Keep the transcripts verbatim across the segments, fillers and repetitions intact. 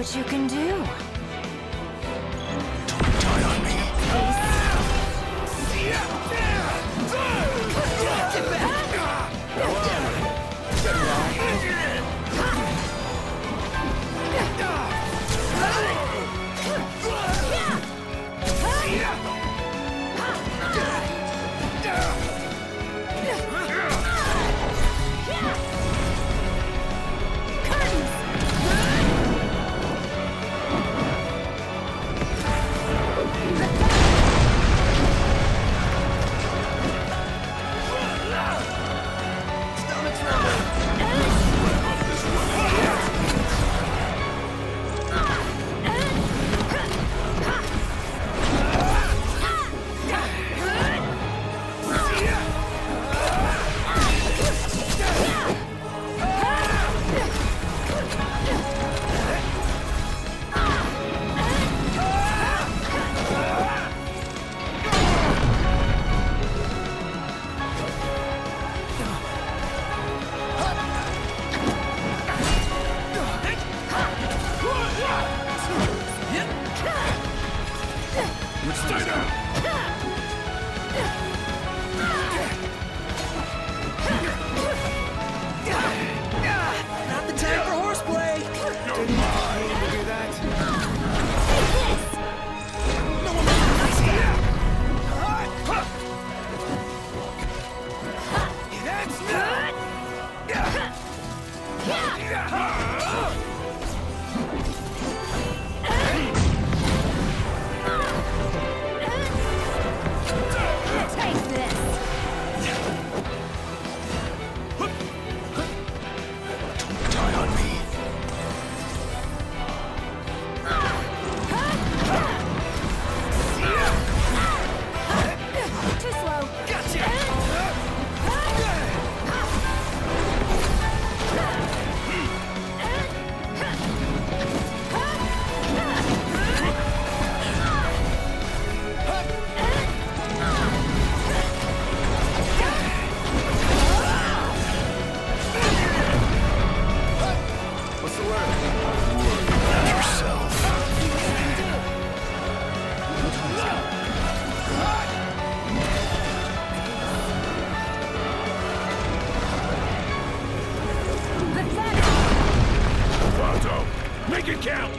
what you can do. Don't die on me. Stay down! Not the time for horseplay! You're mine! Need to do that. No one nice here! That's not... Take this! Don't die on me. Too slow. What's the word? Worry about yourself. Pathetic! Pronto! Make it count!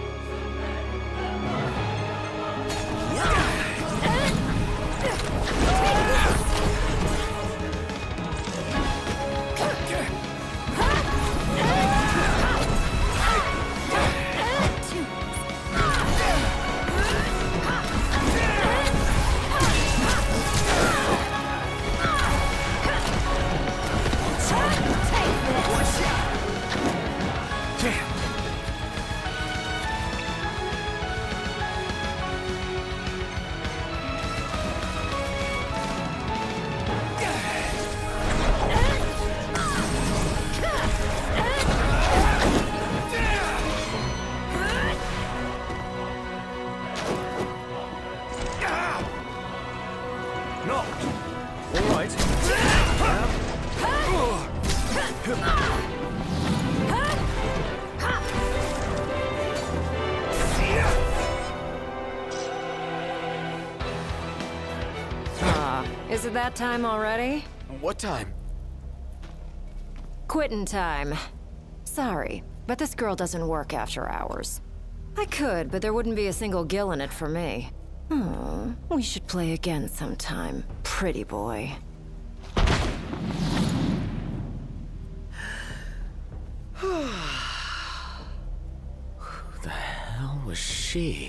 No. All right. Ah, is it that time already? What time? Quitting time. Sorry, but this girl doesn't work after hours. I could, but there wouldn't be a single gill in it for me. Hmm, we should play again sometime, pretty boy. Who the hell was she?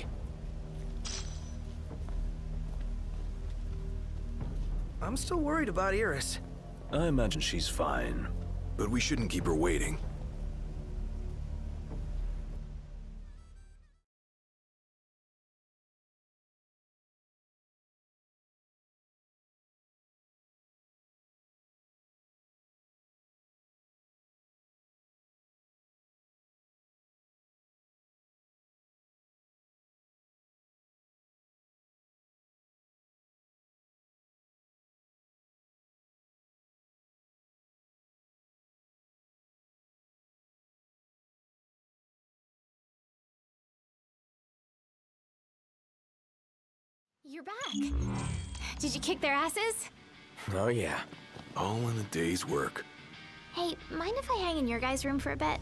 I'm still worried about Iris. I imagine she's fine. But we shouldn't keep her waiting. You're back. Did you kick their asses? Oh yeah. All in a day's work. Hey, mind if I hang in your guys' room for a bit?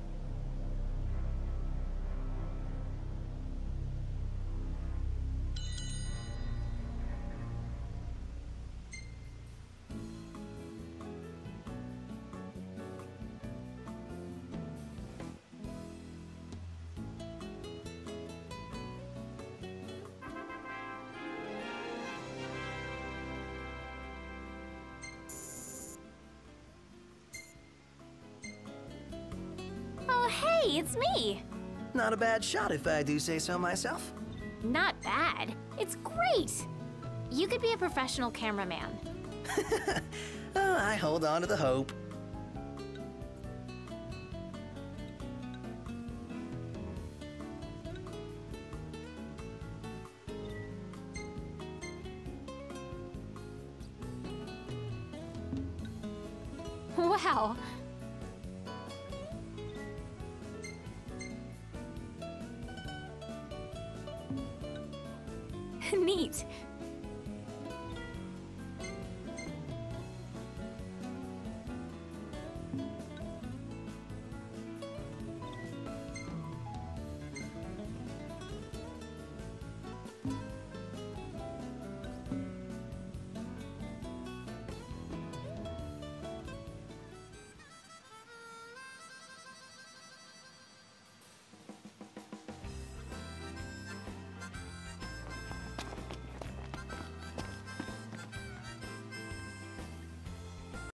Oh, hey, it's me! Not a bad shot if I do say so myself. Not bad. It's great! You could be a professional cameraman. Oh, I hold on to the hope. Wow. Neat.